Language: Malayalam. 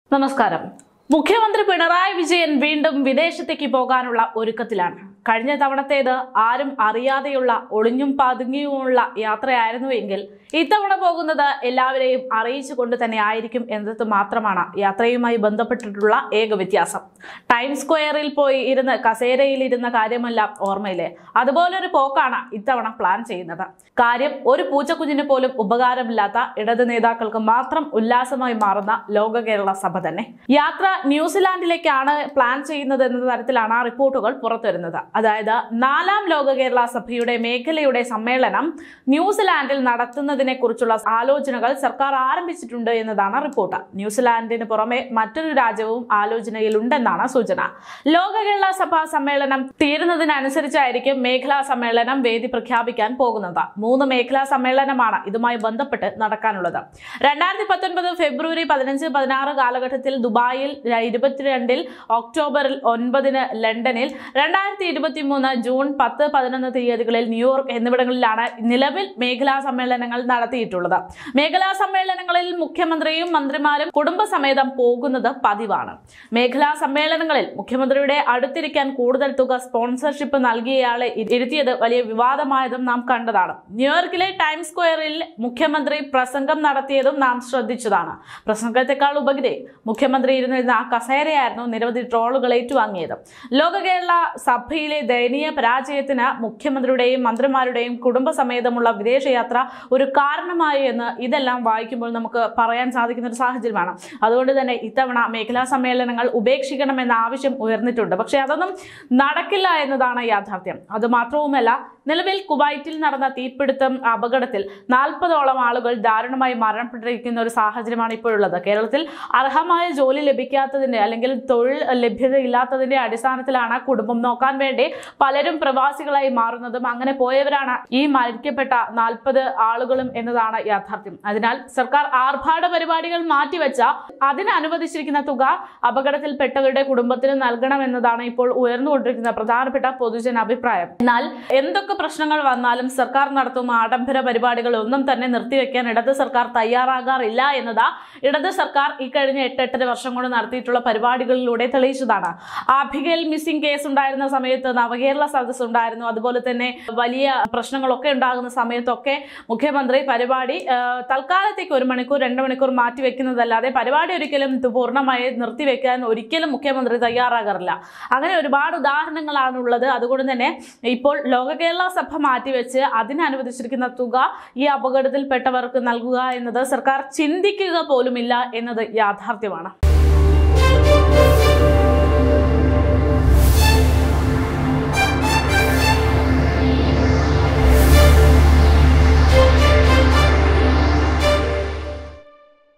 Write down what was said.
നമസ്കാരം. മുഖ്യമന്ത്രി പിണറായി വിജയൻ വീണ്ടും വിദേശത്തേക്ക് പോകാനുള്ള ഒരുക്കത്തിലാണ്. കഴിഞ്ഞ തവണത്തേത് ആരും അറിയാതെയുള്ള ഒളിഞ്ഞും പതുങ്ങിയുമുള്ള യാത്രയായിരുന്നുവെങ്കിൽ ഇത്തവണ പോകുന്നത് എല്ലാവരെയും അറിയിച്ചുകൊണ്ട് തന്നെ ആയിരിക്കും എന്നത് മാത്രമാണ് യാത്രയുമായി ബന്ധപ്പെട്ടിട്ടുള്ള ഏക വ്യത്യാസം. ടൈം സ്ക്വയറിൽ പോയി ഇരുന്ന് കസേരയിൽ ഇരുന്ന കാര്യമല്ല ഓർമ്മയിലെ, അതുപോലൊരു പോക്കാണ് ഇത്തവണ പ്ലാൻ ചെയ്യുന്നത്. കാര്യം ഒരു പൂച്ചക്കുഞ്ഞിന് പോലും ഉപകാരമില്ലാത്ത ഇടത് നേതാക്കൾക്ക് മാത്രം ഉല്ലാസമായി മാറുന്ന ലോക കേരള സഭ തന്നെ. യാത്ര ന്യൂസിലാൻഡിലേക്കാണ് പ്ലാൻ ചെയ്യുന്നത് എന്ന തരത്തിലാണ് റിപ്പോർട്ടുകൾ പുറത്തുവരുന്നത്. അതായത് 4ാം ലോക കേരള സഭയുടെ മേഖലയുടെ സമ്മേളനം ന്യൂസിലാൻഡിൽ നടത്തുന്നതിനെ കുറിച്ചുള്ള ആലോചനകൾ സർക്കാർ ആരംഭിച്ചിട്ടുണ്ട് എന്നതാണ് റിപ്പോർട്ട്. ന്യൂസിലാൻഡിന് പുറമെ മറ്റൊരു രാജ്യവും ആലോചനയിലുണ്ടെന്നാണ് സൂചന. ലോക കേരള സഭാ സമ്മേളനം തീരുന്നതിനനുസരിച്ചായിരിക്കും മേഖലാ സമ്മേളനം വേദി പ്രഖ്യാപിക്കാൻ പോകുന്നത്. 3 മേഖലാ സമ്മേളനമാണ് ഇതുമായി ബന്ധപ്പെട്ട് നടക്കാനുള്ളത്. 2019 ഫെബ്രുവരി 15-16 കാലഘട്ടത്തിൽ ദുബായിൽ, 22 ഒക്ടോബറിൽ 9 ലണ്ടനിൽ, 2023 ജൂൺ 10-11 തീയതികളിൽ ന്യൂയോർക്ക് എന്നിവിടങ്ങളിലാണ് നിലവിൽ മേഖലാ സമ്മേളനങ്ങൾ നടത്തിയിട്ടുള്ളത്. മേഖലാ സമ്മേളനങ്ങളിൽ മുഖ്യമന്ത്രിയും മന്ത്രിമാരും കുടുംബസമേതം പോകുന്നത് പതിവാണ്. മേഖലാ സമ്മേളനങ്ങളിൽ മുഖ്യമന്ത്രിയുടെ അടുത്തിരിക്കാൻ കൂടുതൽ തുക സ്പോൺസർഷിപ്പ് നൽകിയയാളെ ഇരുത്തിയത് വലിയ വിവാദമായതും നാം കണ്ടതാണ്. ന്യൂയോർക്കിലെ ടൈം സ്ക്വയറിൽ മുഖ്യമന്ത്രി പ്രസംഗം നടത്തിയതും നാം ശ്രദ്ധിച്ചതാണ്. പ്രസംഗത്തെക്കാൾ ഉപരി മുഖ്യമന്ത്രി ഇരുന്നിരുന്ന ആ കസേരയായിരുന്നു നിരവധി ട്രോളുകൾ ഏറ്റുവാങ്ങിയത്. ലോക കേരള സഭയിലെ ദയനീയ പരാജയത്തിന് മുഖ്യമന്ത്രിയുടെയും മന്ത്രിമാരുടെയും കുടുംബസമേതമുള്ള വിദേശയാത്ര ഒരു കാരണമായി എന്ന് ഇതെല്ലാം വായിക്കുമ്പോൾ നമുക്ക് പറയാൻ സാധിക്കുന്ന ഒരു സാഹചര്യമാണ്. അതുകൊണ്ട് തന്നെ ഇത്തവണ മേഖലാ സമ്മേളനങ്ങൾ ഉപേക്ഷിക്കണമെന്ന ആവശ്യം ഉയർന്നിട്ടുണ്ട്. പക്ഷെ അതൊന്നും നടക്കില്ല എന്നതാണ് യാഥാർത്ഥ്യം. അതുമാത്രവുമല്ല, നിലവിൽ കുവൈറ്റിൽ നടന്ന തീപിടുത്തം അപകടത്തിൽ 40ഓളം ആളുകൾ ദാരുണമായി മരണപ്പെട്ടിരിക്കുന്ന ഒരു സാഹചര്യമാണ് ഇപ്പോഴുള്ളത്. കേരളത്തിൽ അർഹമായ ജോലി ലഭിക്കാത്തതിന്റെ അല്ലെങ്കിൽ തൊഴിൽ ലഭ്യതയില്ലാത്തതിന്റെ അടിസ്ഥാനത്തിലാണ് കുടുംബം നോക്കാൻ വേണ്ടി പലരും പ്രവാസികളായി മാറുന്നതും അങ്ങനെ പോയവരാണ് ഈ മരിക്കപ്പെട്ട 40 ആളുകളും എന്നതാണ് യാഥാർത്ഥ്യം. അതിനാൽ സർക്കാർ ആർഭാട പരിപാടികൾ മാറ്റിവെച്ച അതിന് അനുവദിച്ചിരിക്കുന്ന തുക അപകടത്തിൽപ്പെട്ടവരുടെ കുടുംബത്തിന് നൽകണമെന്നതാണ് ഇപ്പോൾ ഉയർന്നുകൊണ്ടിരിക്കുന്ന പ്രധാനപ്പെട്ട പൊതുജന അഭിപ്രായം. എന്നാൽ എന്തൊക്കെ പ്രശ്നങ്ങൾ വന്നാലും സർക്കാർ നടത്തുന്ന ആഡംബര പരിപാടികൾ ഒന്നും തന്നെ നിർത്തിവെക്കാൻ ഇടത് സർക്കാർ തയ്യാറാകാറില്ല എന്നത് ഇടത് സർക്കാർ ഈ കഴിഞ്ഞ 8-8.5 വർഷം കൊണ്ട് നടത്തിയിട്ടുള്ള പരിപാടികളിലൂടെ തെളിയിച്ചതാണ്. ആഭികേൽ മിസ്സിംഗ് കേസ് ഉണ്ടായിരുന്ന സമയത്ത് നവകേരള സദസ് ഉണ്ടായിരുന്നു. അതുപോലെ തന്നെ വലിയ പ്രശ്നങ്ങളൊക്കെ ഉണ്ടാകുന്ന സമയത്തൊക്കെ മുഖ്യമന്ത്രി പരിപാടി തൽക്കാലത്തേക്ക് 1 മണിക്കൂർ 2 മണിക്കൂർ മാറ്റിവെക്കുന്നതല്ലാതെ പരിപാടി ഒരിക്കലും പൂർണ്ണമായി നിർത്തിവെക്കാൻ ഒരിക്കലും മുഖ്യമന്ത്രി തയ്യാറാകാറില്ല. അങ്ങനെ ഒരുപാട് ഉദാഹരണങ്ങളാണ് ഉള്ളത്. അതുകൊണ്ട് തന്നെ ഇപ്പോൾ ലോക കേരള സഭ മാറ്റിവെച്ച് അതിനനുവദിച്ചിരിക്കുന്ന തുക ഈ അപകടത്തിൽപ്പെട്ടവർക്ക് നൽകുക എന്നത് സർക്കാർ ചിന്തിക്കുക പോലുമില്ല എന്നത് യാഥാർത്ഥ്യമാണ്.